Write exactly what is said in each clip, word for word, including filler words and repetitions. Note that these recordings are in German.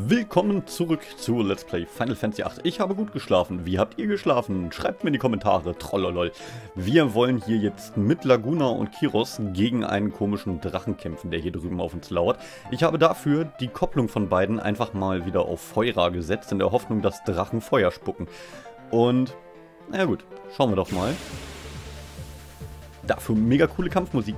Willkommen zurück zu Let's Play Final Fantasy acht. Ich habe gut geschlafen. Wie habt ihr geschlafen? Schreibt mir in die Kommentare. Trollolol. Wir wollen hier jetzt mit Laguna und Kiros gegen einen komischen Drachen kämpfen, der hier drüben auf uns lauert. Ich habe dafür die Kopplung von beiden einfach mal wieder auf Feuera gesetzt, in der Hoffnung, dass Drachen Feuer spucken. Und, naja gut, schauen wir doch mal. Dafür mega coole Kampfmusik.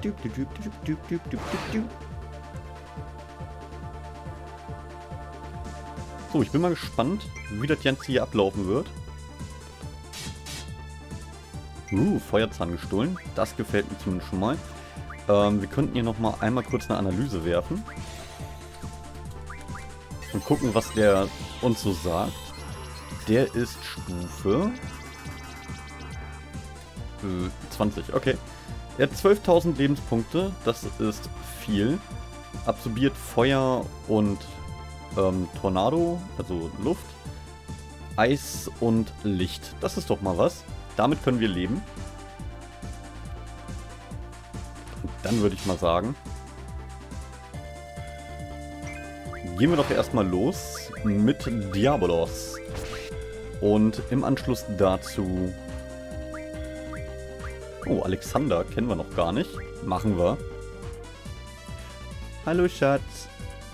So, ich bin mal gespannt, wie das Ganze hier ablaufen wird. Uh, Feuerzahn gestohlen. Das gefällt mir zumindest schon mal. Ähm, wir könnten hier nochmal einmal kurz eine Analyse werfen. Und gucken, was der uns so sagt. Der ist Stufe äh, zwanzig, okay. Er hat zwölftausend Lebenspunkte, das ist viel. Absorbiert Feuer und Ähm, Tornado, also Luft, Eis und Licht. Das ist doch mal was. Damit können wir leben. Und dann würde ich mal sagen, gehen wir doch erstmal los mit Diabolos. Und im Anschluss dazu... Oh, Alexander kennen wir noch gar nicht. Machen wir. Hallo Schatz.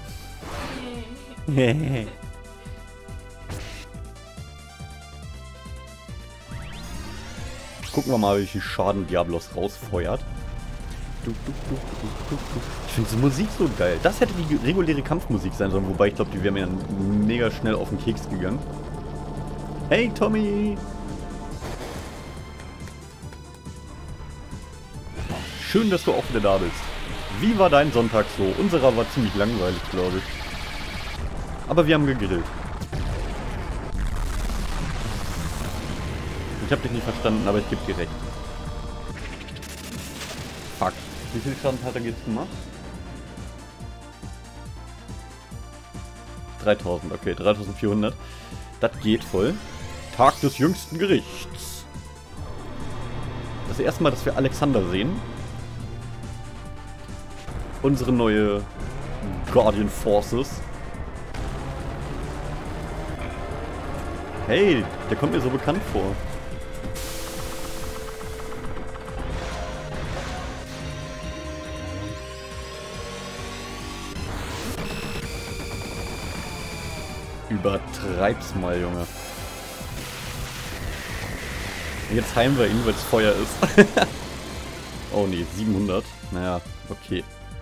Gucken wir mal, wie viel Schaden Diabolos rausfeuert. Ich finde diese Musik so geil. Das hätte die reguläre Kampfmusik sein sollen, wobei ich glaube, die wäre mir dann mega schnell auf den Keks gegangen. Hey Tommy! Schön, dass du auch wieder da bist. Wie war dein Sonntag so? Unserer war ziemlich langweilig, glaube ich. Aber wir haben gegrillt. Ich habe dich nicht verstanden, aber ich gebe dir recht. Fuck. Wie viel Schaden hat er jetzt gemacht? dreitausend, okay, dreitausendvierhundert. Das geht voll. Tag des jüngsten Gerichts. Das erste Mal, dass wir Alexander sehen. Unsere neue Guardian Forces. Hey, der kommt mir so bekannt vor. Übertreib's mal, Junge. Jetzt heilen wir ihn, weil es Feuer ist. Oh nee, siebenhundert. Naja, okay.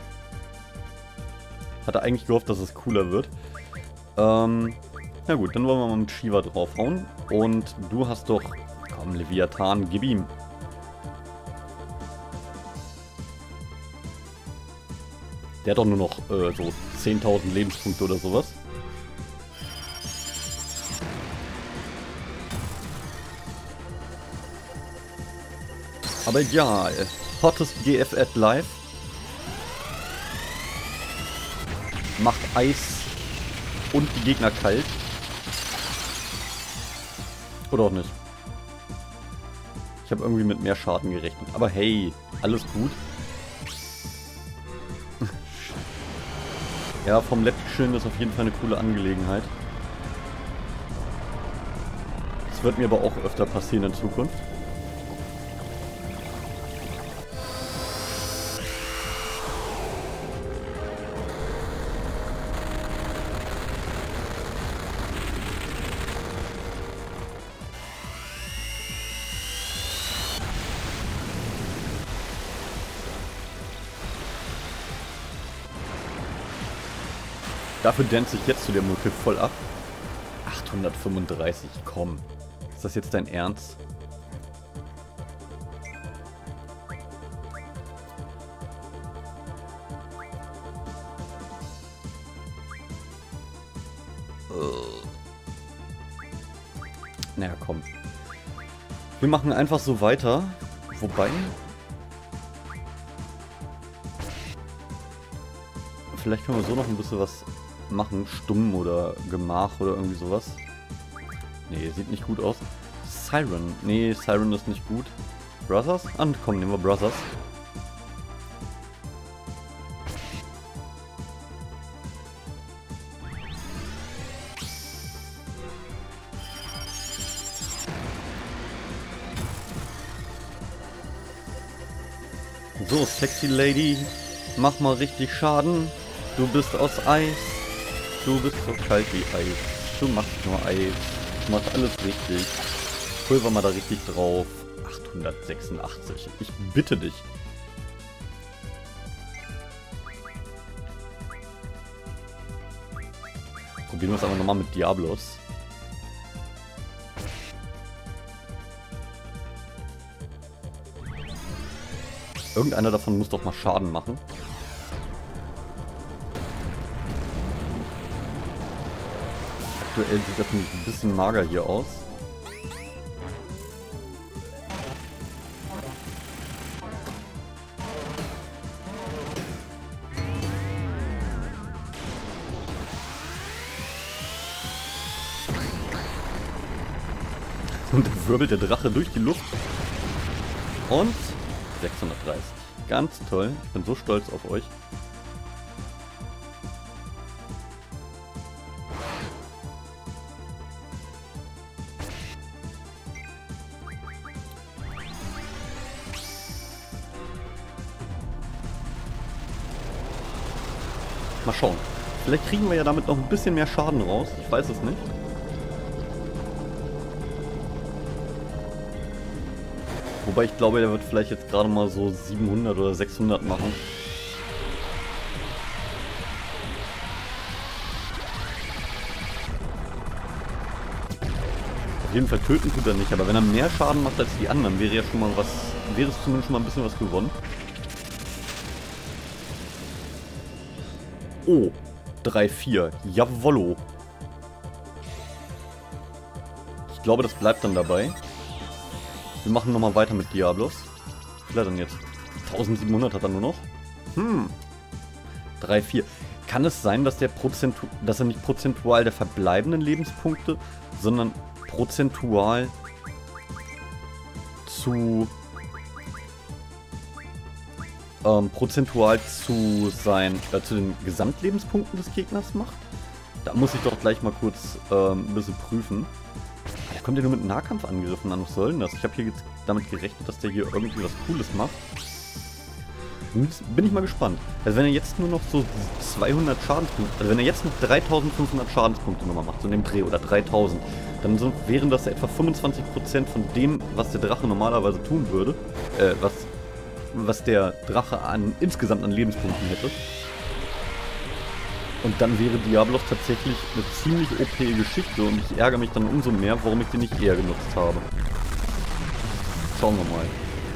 Hatte eigentlich gehofft, dass es cooler wird. Ähm... Na gut, dann wollen wir mal mit Shiva draufhauen. Und du hast doch... Komm, Leviathan, gib ihm. Der hat doch nur noch äh, so zehntausend Lebenspunkte oder sowas. Aber ja, hottest G F at live. Macht Eis und die Gegner kalt. Oder auch nicht. Ich habe irgendwie mit mehr Schaden gerechnet. Aber hey, alles gut. Ja, vom Letztschillen ist auf jeden Fall eine coole Angelegenheit. Das wird mir aber auch öfter passieren in Zukunft. Dafür dance ich jetzt zu der Mucke voll ab. achthundertfünfunddreißig, komm. Ist das jetzt dein Ernst? Naja, komm. Wir machen einfach so weiter. Wobei... Vielleicht können wir so noch ein bisschen was machen. Stumm oder Gemach oder irgendwie sowas. Nee, sieht nicht gut aus. Siren. Nee, Siren ist nicht gut. Brothers? Ah, komm, nehmen wir Brothers. So, Sexy Lady, mach mal richtig Schaden. Du bist aus Eis. Du bist so kalt wie Eis. Du machst nur Eis. Du machst alles richtig. Pulver mal da richtig drauf. achthundertsechsundachtzig. Ich bitte dich. Probieren wir es aber nochmal mit Diablos. Irgendeiner davon muss doch mal Schaden machen. Aktuell sieht das nämlich ein bisschen mager hier aus. Und dann wirbelt der Drache durch die Luft. Und sechshundertdreißig. Ganz toll. Ich bin so stolz auf euch. Mal schauen. Vielleicht kriegen wir ja damit noch ein bisschen mehr Schaden raus. Ich weiß es nicht. Wobei ich glaube, der wird vielleicht jetzt gerade mal so siebenhundert oder sechshundert machen. Auf jeden Fall töten tut er nicht, aber wenn er mehr Schaden macht als die anderen, wäre ja schon mal was, wäre es zumindest schon mal ein bisschen was gewonnen. Oh, drei vier. Jawollo. Ich glaube, das bleibt dann dabei. Wir machen nochmal weiter mit Diablos. Wie viel hat er denn jetzt? eintausendsiebenhundert hat er nur noch. Hm. drei vier. Kann es sein, dass der Prozentu dass er nicht prozentual der verbleibenden Lebenspunkte, sondern prozentual zu ähm, prozentual zu sein äh, zu den Gesamtlebenspunkten des Gegners macht? Da muss ich doch gleich mal kurz ähm, ein bisschen prüfen. Der kommt ja nur mit Nahkampfangriffen an. Was soll denn das? Ich habe hier jetzt damit gerechnet, dass der hier irgendwie was Cooles macht. Bin ich mal gespannt. Also wenn er jetzt nur noch so zweihundert Schadenspunkte, also wenn er jetzt noch dreitausendfünfhundert Schadenspunkte nochmal macht, so in dem Dreh, oder dreitausend, dann so, wären das etwa fünfundzwanzig Prozent von dem, was der Drache normalerweise tun würde. Äh, was, was der Drache an, insgesamt an Lebenspunkten hätte. Und dann wäre Diablos tatsächlich eine ziemlich O P-Geschichte und ich ärgere mich dann umso mehr, warum ich den nicht eher genutzt habe. Schauen wir mal.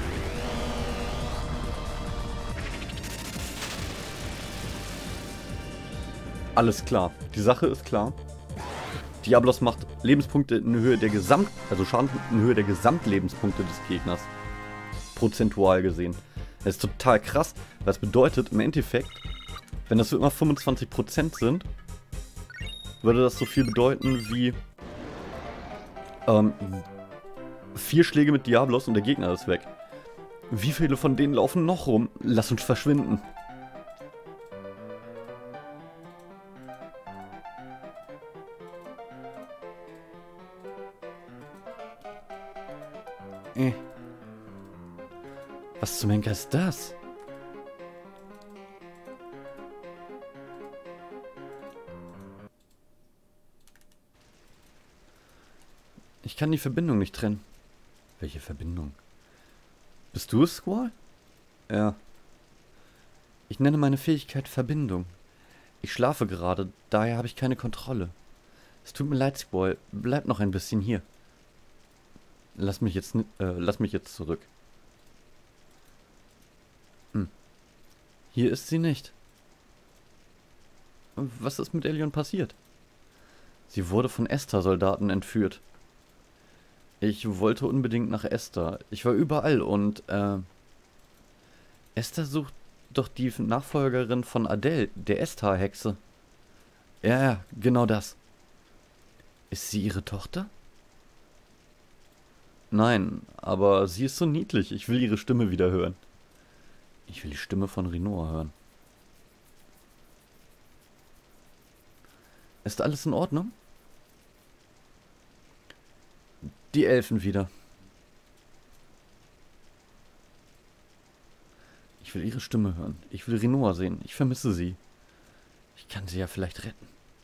Alles klar. Die Sache ist klar. Diablos macht Lebenspunkte in Höhe der Gesamt... also Schaden in Höhe der Gesamtlebenspunkte des Gegners. Prozentual gesehen. Das ist total krass. Was bedeutet im Endeffekt... Wenn das so immer fünfundzwanzig Prozent sind, würde das so viel bedeuten wie ähm, vier Schläge mit Diablos und der Gegner ist weg. Wie viele von denen laufen noch rum? Lass uns verschwinden. Äh. Was zum Henker ist das? Ich kann die Verbindung nicht trennen. Welche Verbindung? Bist du es, Squall? Ja. Ich nenne meine Fähigkeit Verbindung. Ich schlafe gerade, daher habe ich keine Kontrolle. Es tut mir leid, Squall. Bleib noch ein bisschen hier. Lass mich jetzt, äh, lass mich jetzt zurück. Hm. Hier ist sie nicht. Was ist mit Elion passiert? Sie wurde von Esther-Soldaten entführt. Ich wollte unbedingt nach Esther. Ich war überall und, äh... Esther sucht doch die Nachfolgerin von Adele, der Esther-Hexe. Ja, ja, genau das. Ist sie ihre Tochter? Nein, aber sie ist so niedlich. Ich will ihre Stimme wieder hören. Ich will die Stimme von Rinoa hören. Ist alles in Ordnung? Die Elfen wieder. Ich will ihre Stimme hören. Ich will Rinoa sehen. Ich vermisse sie. Ich kann sie ja vielleicht retten.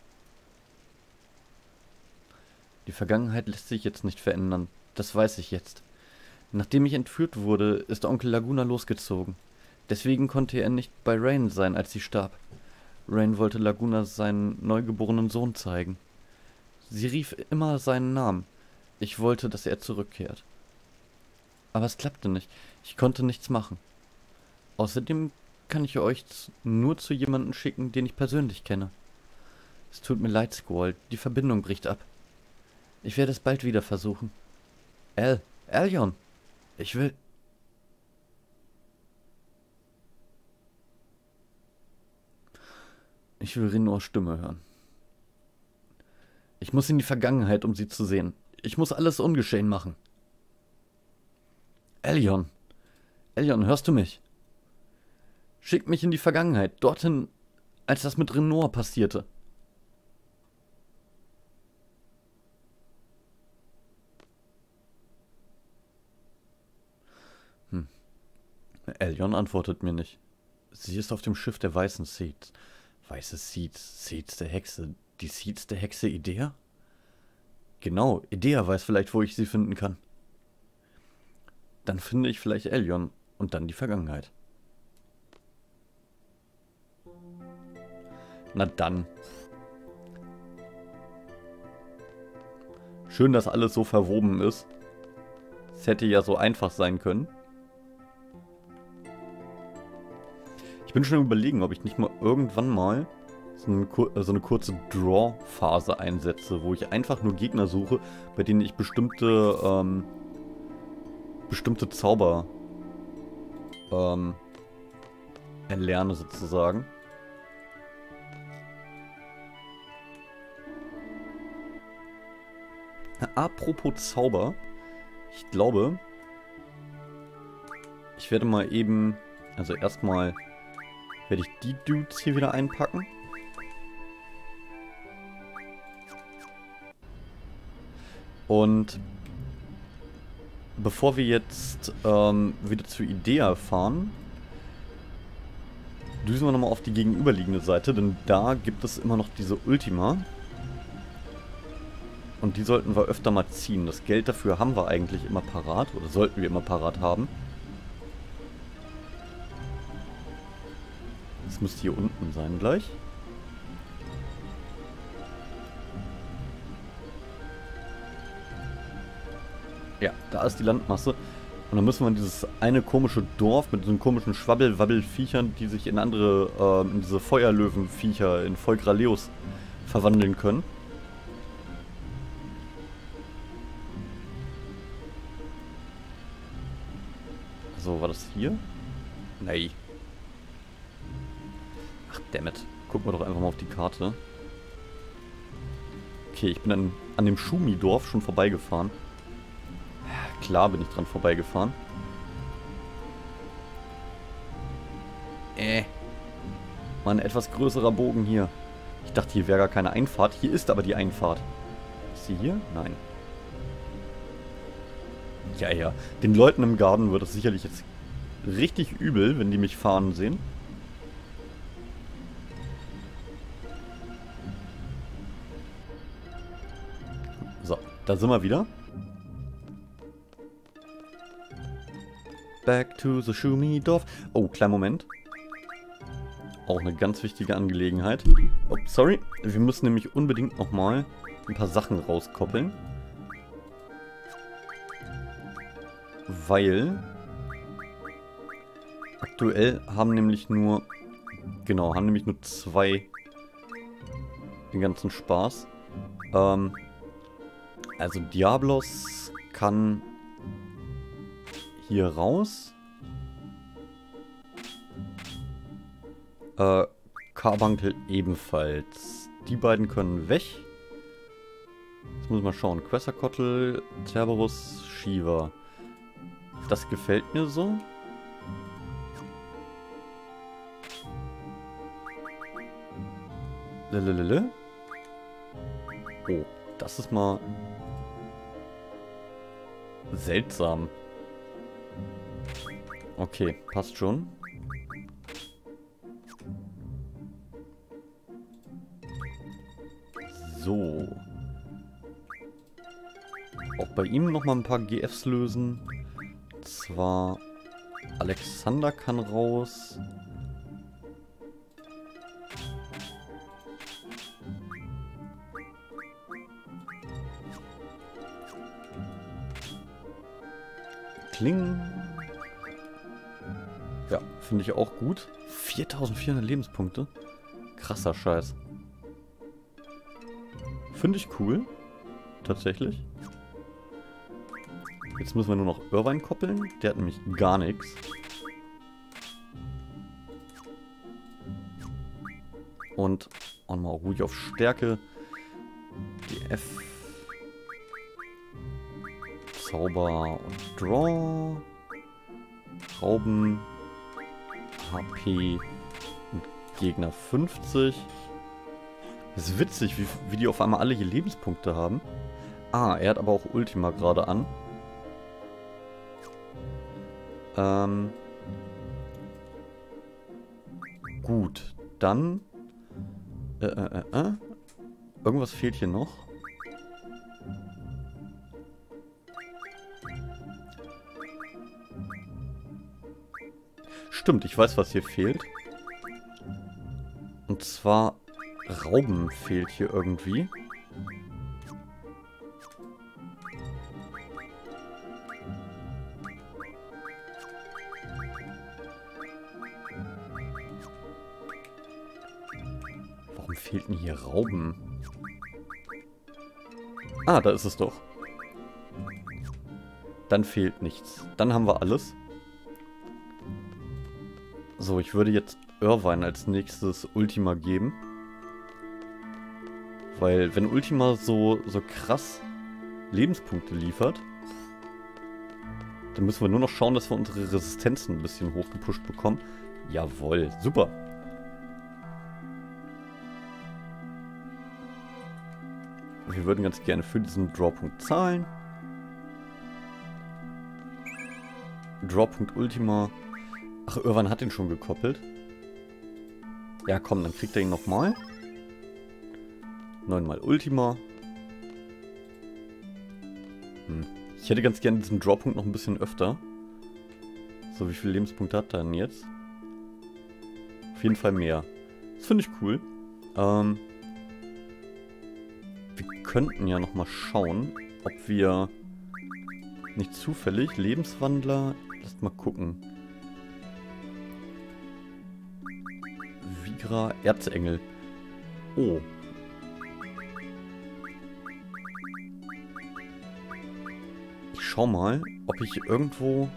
Die Vergangenheit lässt sich jetzt nicht verändern. Das weiß ich jetzt. Nachdem ich entführt wurde, ist Onkel Laguna losgezogen. Deswegen konnte er nicht bei Rain sein, als sie starb. Rain wollte Laguna seinen neugeborenen Sohn zeigen. Sie rief immer seinen Namen. Ich wollte, dass er zurückkehrt. Aber es klappte nicht. Ich konnte nichts machen. Außerdem kann ich euch nur zu jemandem schicken, den ich persönlich kenne. Es tut mir leid, Squall. Die Verbindung bricht ab. Ich werde es bald wieder versuchen. Al, Aljon, ich will... Ich will Rinoas Stimme hören. Ich muss in die Vergangenheit, um sie zu sehen. Ich muss alles ungeschehen machen. Aljon, Aljon, hörst du mich? Schick mich in die Vergangenheit, dorthin, als das mit Rinoa passierte. Hm. Aljon antwortet mir nicht. Sie ist auf dem Schiff der weißen Seeds. Weiße Seeds, Seeds der Hexe. Die Seeds der Hexe Idea? Genau, Idea weiß vielleicht, wo ich sie finden kann. Dann finde ich vielleicht Aljon und dann die Vergangenheit. Na dann. Schön, dass alles so verwoben ist. Es hätte ja so einfach sein können. Ich bin schon überlegen, ob ich nicht mal irgendwann mal so eine, so eine kurze Draw-Phase einsetze, wo ich einfach nur Gegner suche, bei denen ich bestimmte, ähm, bestimmte Zauber ähm, erlerne sozusagen. Apropos Zauber, ich glaube, ich werde mal eben, also erstmal werde ich die Dudes hier wieder einpacken. Und bevor wir jetzt ähm, wieder zu Idea fahren, düsen wir nochmal auf die gegenüberliegende Seite, denn da gibt es immer noch diese Ultima. Und die sollten wir öfter mal ziehen. Das Geld dafür haben wir eigentlich immer parat, oder sollten wir immer parat haben. Das müsste hier unten sein gleich. Ja, da ist die Landmasse. Und dann müssen wir in dieses eine komische Dorf mit diesen komischen Schwabbel-Wabbel-Viechern, die sich in andere, äh, in diese Feuerlöwen-Viecher, in Volkraleos verwandeln können. So, war das hier? Nein. Ach, dammit. Gucken wir doch einfach mal auf die Karte. Okay, ich bin an, an dem Schumi-Dorf schon vorbeigefahren. Klar bin ich dran vorbeigefahren. Äh. Mal ein etwas größerer Bogen hier. Ich dachte, hier wäre gar keine Einfahrt. Hier ist aber die Einfahrt. Ist sie hier? Nein. Ja, ja. Den Leuten im Garten wird es sicherlich jetzt richtig übel, wenn die mich fahren sehen. So, da sind wir wieder. Back to the Schumi-Dorf. Oh, kleinen Moment. Auch eine ganz wichtige Angelegenheit. Oh, sorry. Wir müssen nämlich unbedingt nochmal ein paar Sachen rauskoppeln. Weil aktuell haben nämlich nur, genau, haben nämlich nur zwei den ganzen Spaß. Ähm, also Diablos kann hier raus. Äh, Carbuncle ebenfalls. Die beiden können weg. Jetzt muss ich mal schauen. Quetzalcoatl, Cerberus, Shiva. Das gefällt mir so. Lelelele. Oh, das ist mal seltsam. Okay, passt schon. So. Auch bei ihm nochmal ein paar G Fs lösen. Und zwar Alexander kann raus. Klingen. Ja, finde ich auch gut. viertausendvierhundert Lebenspunkte. Krasser Scheiß. Finde ich cool. Tatsächlich. Jetzt müssen wir nur noch Irvine koppeln. Der hat nämlich gar nichts. Und auch mal ruhig auf Stärke. G F. Zauber und Draw. Rauben. H P. Und Gegner fünfzig. Das ist witzig, wie, wie die auf einmal alle hier Lebenspunkte haben. Ah, er hat aber auch Ultima gerade an. Ähm. Gut, dann. Äh, äh, äh, äh. Irgendwas fehlt hier noch. Stimmt, ich weiß, was hier fehlt. Und zwar Rauben fehlt hier irgendwie. Warum fehlt denn hier Rauben? Ah, da ist es doch. Dann fehlt nichts. Dann haben wir alles. So, ich würde jetzt Irvine als nächstes Ultima geben. Weil, wenn Ultima so, so krass Lebenspunkte liefert, dann müssen wir nur noch schauen, dass wir unsere Resistenzen ein bisschen hochgepusht bekommen. Jawohl, super. Wir würden ganz gerne für diesen Drawpunkt zahlen. Drawpunkt Ultima. Ach, Irvine hat ihn schon gekoppelt. Ja, komm, dann kriegt er ihn nochmal. Neunmal Ultima. Hm. Ich hätte ganz gerne diesen Drawpunkt noch ein bisschen öfter. So, wie viele Lebenspunkte hat er denn jetzt? Auf jeden Fall mehr. Das finde ich cool. Ähm, wir könnten ja nochmal schauen, ob wir nicht zufällig Lebenswandler... Lasst mal gucken. Vigra, Erzengel. Oh. Ich schau mal, ob ich irgendwo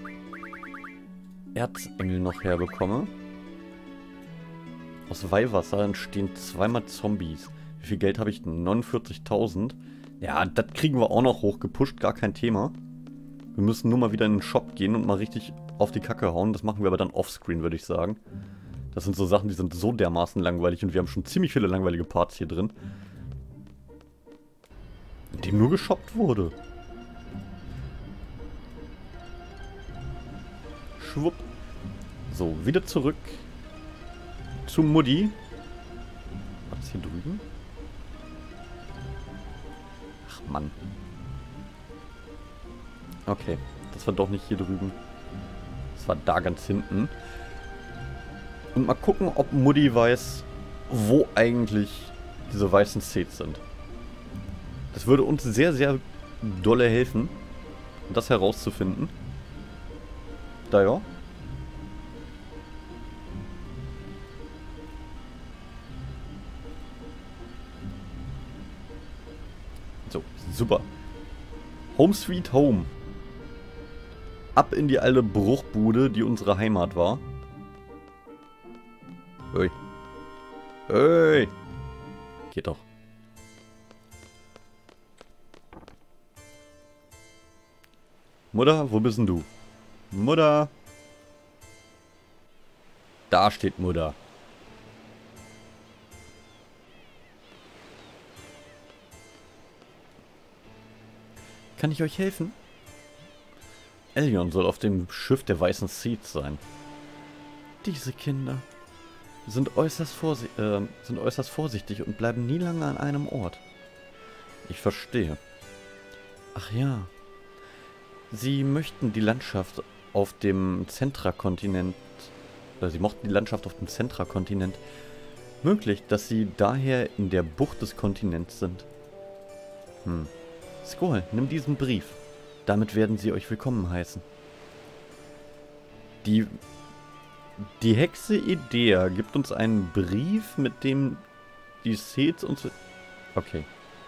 Erzengel noch herbekomme. Aus Weihwasser entstehen zweimal Zombies. Wie viel Geld habe ich denn? neunundvierzigtausend. Ja, das kriegen wir auch noch hochgepusht, gar kein Thema. Wir müssen nur mal wieder in den Shop gehen und mal richtig auf die Kacke hauen. Das machen wir aber dann offscreen, würde ich sagen. Das sind so Sachen, die sind so dermaßen langweilig und wir haben schon ziemlich viele langweilige Parts hier drin. In dem nur geshoppt wurde. Schwupp. So, wieder zurück zu Mutti. Was ist hier drüben? Ach Mann. Okay, das war doch nicht hier drüben. Das war da ganz hinten. Und mal gucken, ob Mutti weiß, wo eigentlich diese weißen Sets sind. Das würde uns sehr, sehr dolle helfen, das herauszufinden. Da ja. So, super. Home Sweet Home. Ab in die alte Bruchbude, die unsere Heimat war. Ui. Ui. Geht doch. Mutter, wo bist denn du? Mutter. Da steht Mutter. Kann ich euch helfen? Elyon soll auf dem Schiff der weißen Seeds sein. Diese Kinder. sind äußerst, vorsi äh, sind äußerst vorsichtig und bleiben nie lange an einem Ort. Ich verstehe. Ach ja. Sie möchten die Landschaft auf dem Zentrakontinent, oder sie mochten die Landschaft auf dem Zentrakontinent. Möglich, dass sie daher in der Bucht des Kontinents sind. Hm. Squall, nimm diesen Brief. Damit werden sie euch willkommen heißen. Die, die Hexe Idea gibt uns einen Brief, mit dem die Sets uns... Okay.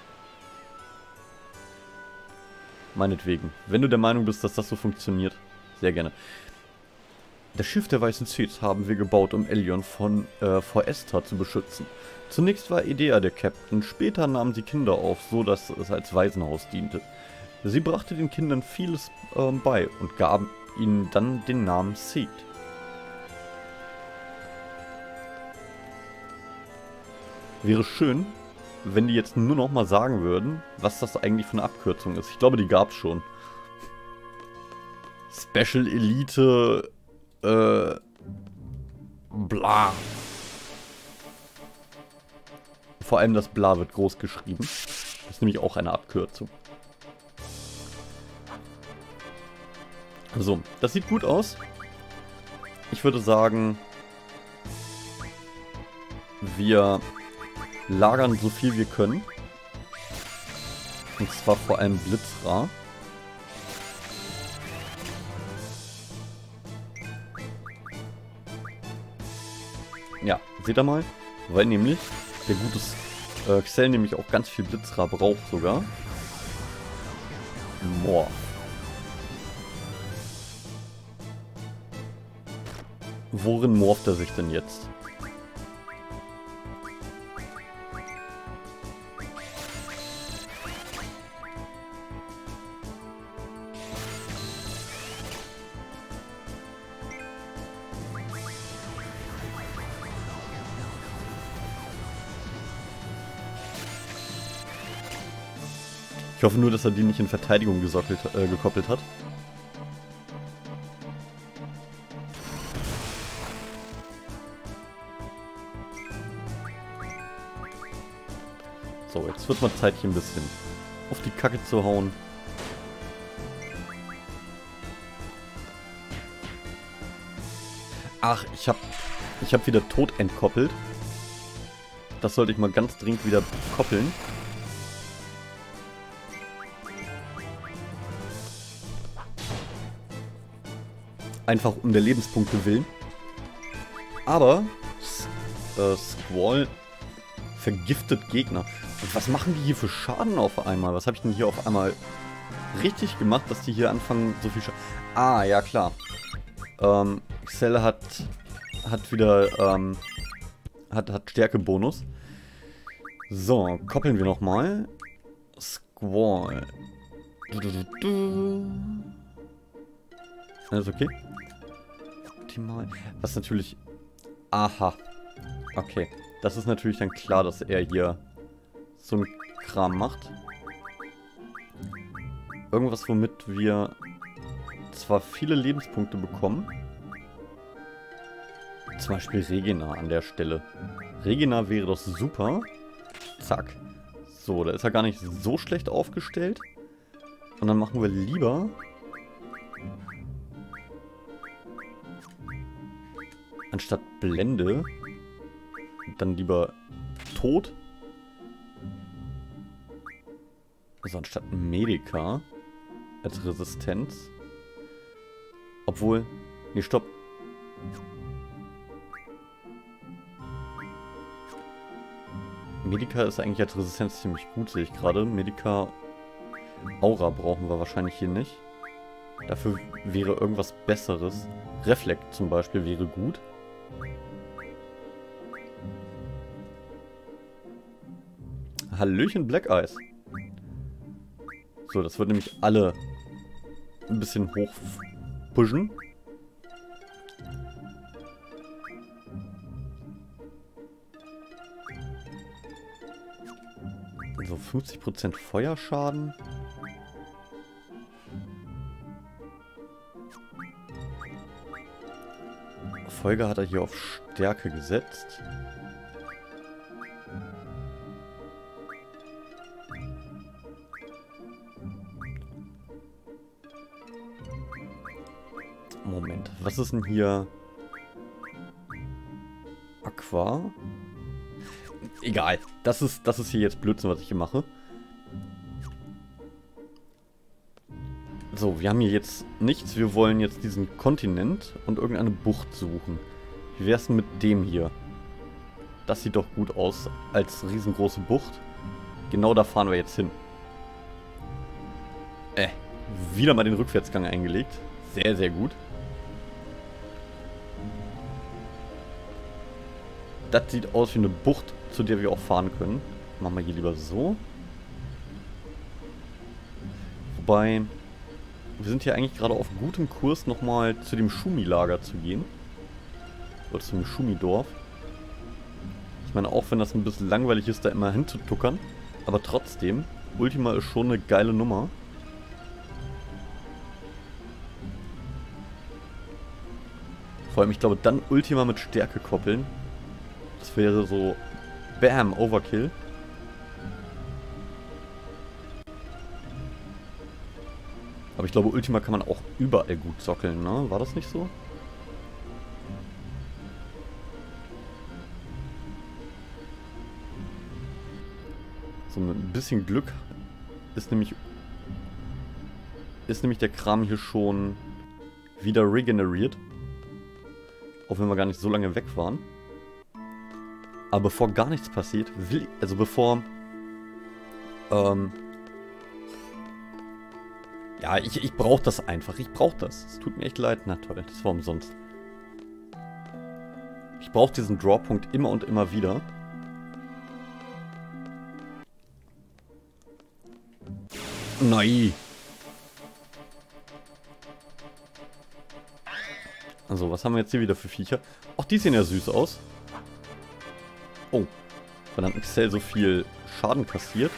Meinetwegen. Wenn du der Meinung bist, dass das so funktioniert, sehr gerne. Das Schiff der Weißen Sets haben wir gebaut, um Elyon von äh, vor Estar zu beschützen. Zunächst war Idea der Captain, später nahmen sie Kinder auf, so dass es als Waisenhaus diente. Sie brachte den Kindern vieles ähm, bei und gaben ihnen dann den Namen Seed. Wäre schön, wenn die jetzt nur noch mal sagen würden, was das eigentlich für eine Abkürzung ist. Ich glaube, die gab es schon. Special Elite... Äh... Bla. Vor allem das Bla wird groß geschrieben. Das ist nämlich auch eine Abkürzung. So, das sieht gut aus. Ich würde sagen, wir lagern so viel wir können. Und zwar vor allem Blitzra. Ja, seht ihr mal? Weil nämlich der gute äh, Xell nämlich auch ganz viel Blitzra braucht sogar. Boah. Worin morpht er sich denn jetzt? Ich hoffe nur, dass er die nicht in Verteidigung gesockelt, äh, gekoppelt hat. So, jetzt wird mal Zeit, hier ein bisschen auf die Kacke zu hauen. Ach, ich hab, ich hab wieder tot entkoppelt. Das sollte ich mal ganz dringend wieder koppeln. Einfach um der Lebenspunkte willen. Aber äh, Squall vergiftet Gegner. Und was machen die hier für Schaden auf einmal? Was habe ich denn hier auf einmal richtig gemacht, dass die hier anfangen so viel Schaden... Ah, ja klar. Ähm, Xell hat, hat wieder ähm, hat, hat Stärkebonus. So, koppeln wir nochmal. Squall. Du, du, du, du. Alles okay? Optimal. Was natürlich... Aha. Okay. Das ist natürlich dann klar, dass er hier so einen Kram macht. Irgendwas, womit wir zwar viele Lebenspunkte bekommen. Zum Beispiel Regina an der Stelle. Regina wäre doch super. Zack. So, da ist er gar nicht so schlecht aufgestellt. Und dann machen wir lieber... Anstatt Blende, dann lieber Tod. Also anstatt Medica als Resistenz. Obwohl, nee, stopp. Medica ist eigentlich als Resistenz ziemlich gut, sehe ich gerade. Medica Aura brauchen wir wahrscheinlich hier nicht. Dafür wäre irgendwas Besseres. Reflekt zum Beispiel wäre gut. Hallöchen Black Eyes. So, das wird nämlich alle ein bisschen hoch pushen. So, fünfzig Prozent Feuerschaden. Folge hat er hier auf Stärke gesetzt. Moment, was ist denn hier? Aqua? Egal, das ist, das ist hier jetzt Blödsinn, was ich hier mache. So, wir haben hier jetzt nichts. Wir wollen jetzt diesen Kontinent und irgendeine Bucht suchen. Wie wär's denn mit dem hier? Das sieht doch gut aus als riesengroße Bucht. Genau da fahren wir jetzt hin. Äh, wieder mal den Rückwärtsgang eingelegt. Sehr, sehr gut. Das sieht aus wie eine Bucht, zu der wir auch fahren können. Machen wir hier lieber so. Wobei, wir sind hier eigentlich gerade auf gutem Kurs, nochmal zu dem Schumi-Lager zu gehen. Oder zum Schumi-Dorf. Ich meine, auch wenn das ein bisschen langweilig ist, da immer hinzutuckern. Aber trotzdem, Ultima ist schon eine geile Nummer. Vor allem, ich glaube, dann Ultima mit Stärke koppeln. Das wäre so, bam, Overkill. Aber ich glaube, Ultima kann man auch überall gut sockeln, ne? War das nicht so? So mit ein bisschen Glück ist nämlich, ist nämlich der Kram hier schon wieder regeneriert. Auch wenn wir gar nicht so lange weg waren. Aber bevor gar nichts passiert, will, also bevor, ähm, ja, ich, ich brauche das einfach. Ich brauche das. Es tut mir echt leid. Na toll, das war umsonst. Ich brauche diesen Drawpunkt immer und immer wieder. Nein. Also, was haben wir jetzt hier wieder für Viecher? Ach, die sehen ja süß aus. Oh, verdammt, Xel so viel Schaden kassiert.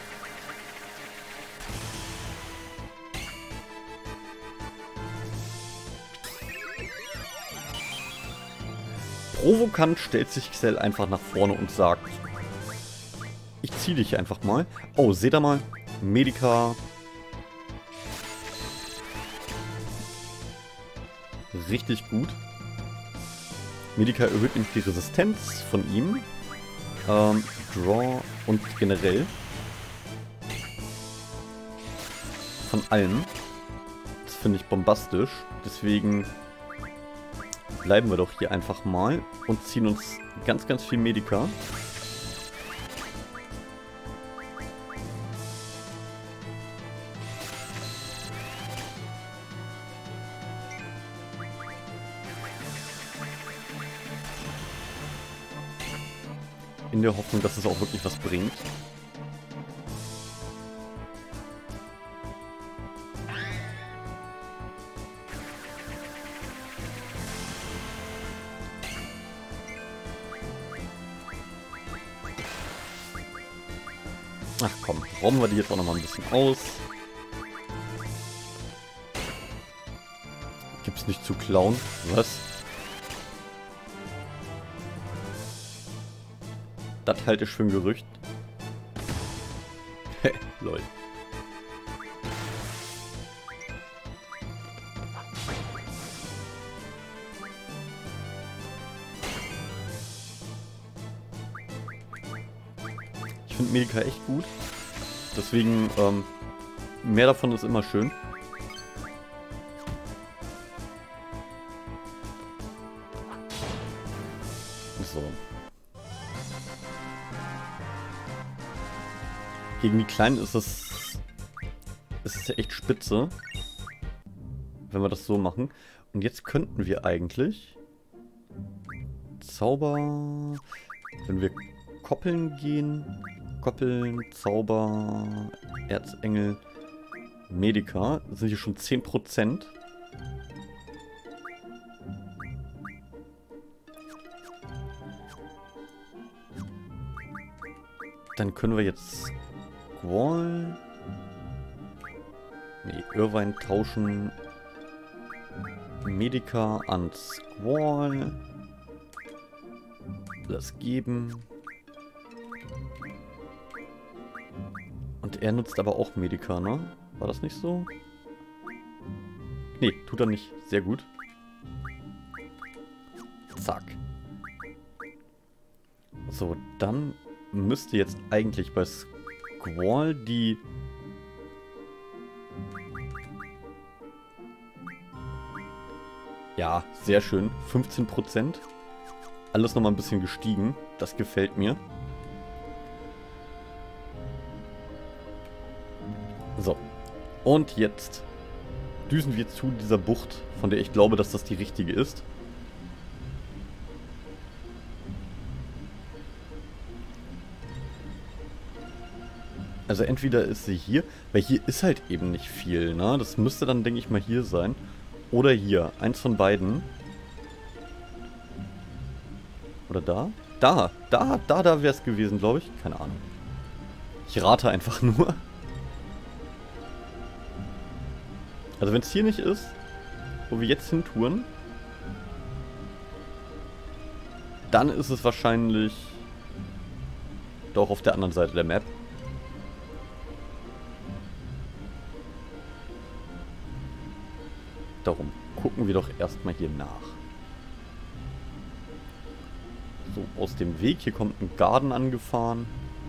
Provokant stellt sich Xel einfach nach vorne und sagt, ich ziehe dich einfach mal. Oh, seht ihr mal, Medica. Richtig gut. Medica erhöht nämlich die Resistenz von ihm. Ähm, Draw und generell. Von allem. Das finde ich bombastisch. Deswegen bleiben wir doch hier einfach mal und ziehen uns ganz, ganz viel Medica. In der Hoffnung, dass es auch wirklich was bringt. Ach komm, rauben wir die jetzt auch noch mal ein bisschen aus. Gibt's nicht zu klauen? Was? Das halte ich für ein Gerücht. Hä, lol. Ich finde Medica echt gut. Deswegen, ähm, mehr davon ist immer schön. So. Gegen die Kleinen ist es, ist es ja echt spitze, wenn wir das so machen. Und jetzt könnten wir eigentlich Zauber, wenn wir koppeln gehen, koppeln, Zauber, Erzengel, Medica, das sind hier schon zehn Prozent. Dann können wir jetzt Squall, nee, Irvine tauschen Medica an Squall. das geben. Und er nutzt aber auch Medika, ne? War das nicht so? Nee, tut er nicht. Sehr gut. Zack. So, dann müsste jetzt eigentlich bei Squall die... Ja, sehr schön. fünfzehn Prozent. Alles nochmal ein bisschen gestiegen. Das gefällt mir. So. Und jetzt düsen wir zu dieser Bucht, von der ich glaube, dass das die richtige ist. Also entweder ist sie hier, weil hier ist halt eben nicht viel, ne? Das müsste dann, denke ich mal, hier sein. Oder hier. Eins von beiden. Oder da? Da, da, da, da wäre es gewesen, glaube ich. Keine Ahnung. Ich rate einfach nur. Also wenn es hier nicht ist, wo wir jetzt hintouren, dann ist es wahrscheinlich doch auf der anderen Seite der Map. Darum gucken wir doch erstmal hier nach. So, aus dem Weg. Hier kommt ein Garden angefahren.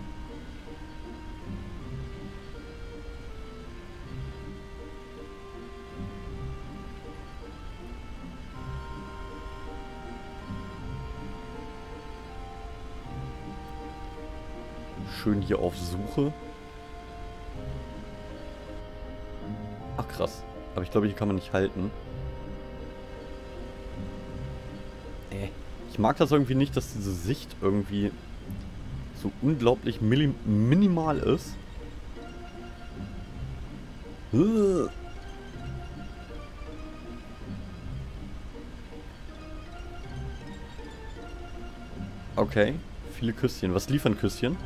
Schön hier auf Suche. Ach krass. Aber ich glaube, hier kann man nicht halten. Äh. Ich mag das irgendwie nicht, dass diese Sicht irgendwie so unglaublich minimal ist. Okay, viele Küsschen. Was liefern Küsschen?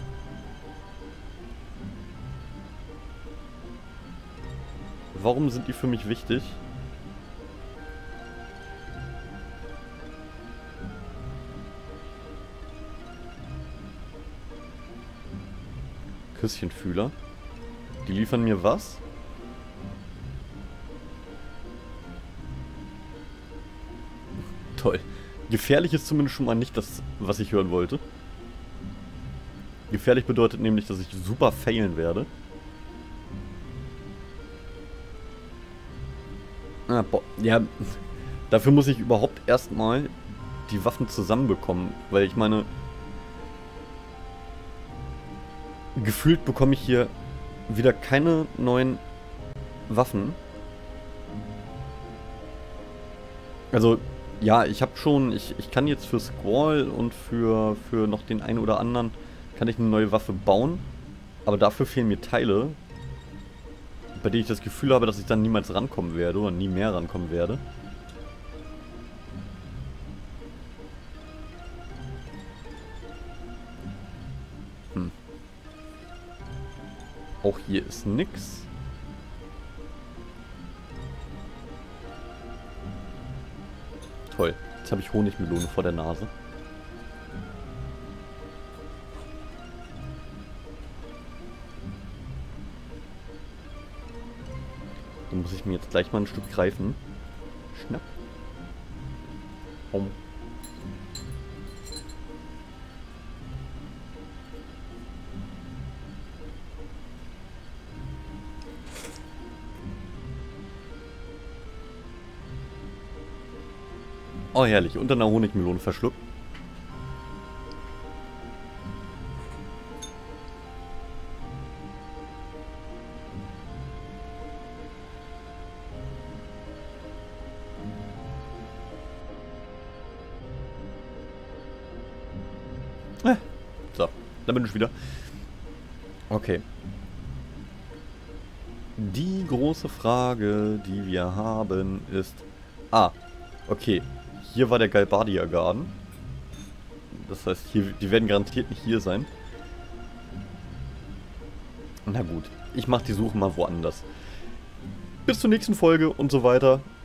Warum sind die für mich wichtig? Küsschenfühler. Die liefern mir was? Toll. Gefährlich ist zumindest schon mal nicht das, was ich hören wollte. Gefährlich bedeutet nämlich, dass ich super failen werde. Ah, boah. Ja, dafür muss ich überhaupt erstmal die Waffen zusammenbekommen. Weil ich meine... Gefühlt bekomme ich hier wieder keine neuen Waffen. Also, ja, ich habe schon... Ich, ich kann jetzt für Squall und für, für noch den einen oder anderen kann ich eine neue Waffe bauen. Aber dafür fehlen mir Teile, bei denen ich das Gefühl habe, dass ich dann niemals rankommen werde oder nie mehr rankommen werde. Hm. Auch hier ist nix. Toll. Jetzt habe ich Honigmelone vor der Nase. Dann muss ich mir jetzt gleich mal ein Stück greifen. Schnapp. Um. Oh, herrlich. Unter einer Honigmelone verschluckt. So, da bin ich wieder. Okay. Die große Frage, die wir haben, ist... Ah, okay. Hier war der Galbadia Garden. Das heißt, hier, die werden garantiert nicht hier sein. Na gut, ich mache die Suche mal woanders. Bis zur nächsten Folge und so weiter.